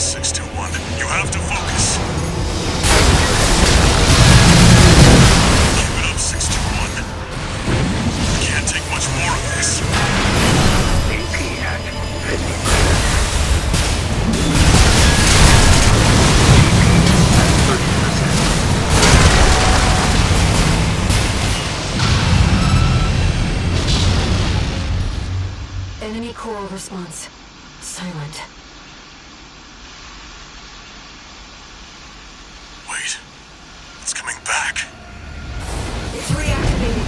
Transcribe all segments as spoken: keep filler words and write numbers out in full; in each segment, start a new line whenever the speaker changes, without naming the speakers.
six two one. You have to focus. Keep it up, six two one. We can't take much more of this.
A P at fifty percent. A P at thirty percent.
Enemy coral response. Silent.
Wait. It's coming back.
It's reactivated.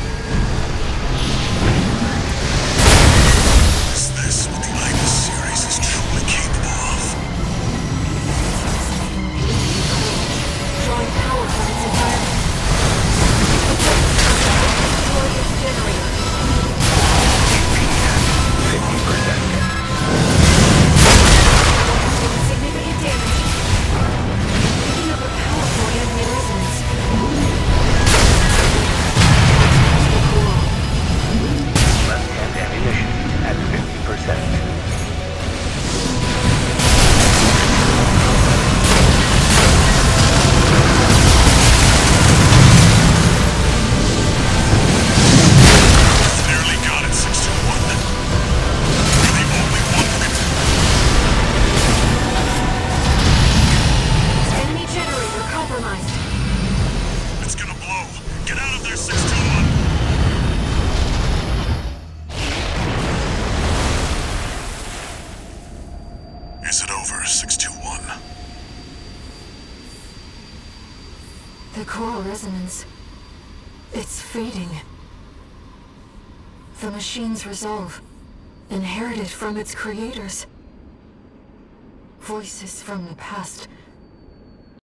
Is this what the Ibis series is truly capable of?
Drawing power from its environment. Destroy its generator.
A P at fifty percent.
Significant damage. Picking up a powerful anti-resonance.
Left-hand ammunition at fifty percent.
Nearly got it, six two one. You're the only one who can...
Enemy generator compromised.
It's gonna blow. Get out of there, six two one. Is it over, six two one?
The coral resonance. It's fading. The machine's resolve, inherited from its creators. Voices from the past